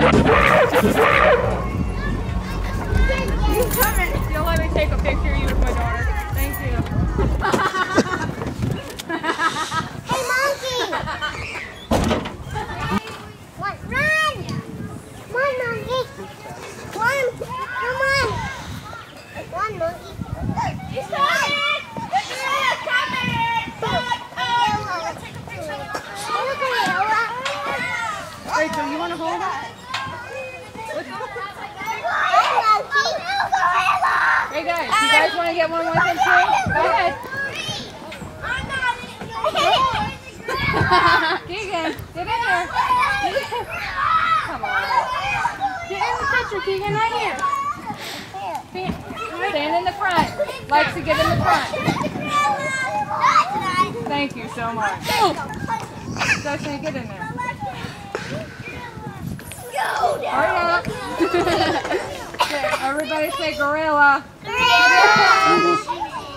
He's coming. You'll let me take a picture of you with my daughter. Thank you. Hey, monkey! Run! Come on, monkey! Come on! Run, monkey! He's coming! He's coming! Rachel, you want to hold it? Hey guys, you guys want to get one with him too? Go ahead. Keegan, get in there. Come on. Get in the picture, Keegan, right here. Stand in the front. Likes to get in the front. Thank you so much. Destiny, get in there. Hurry up. Everybody say gorilla. Gorilla!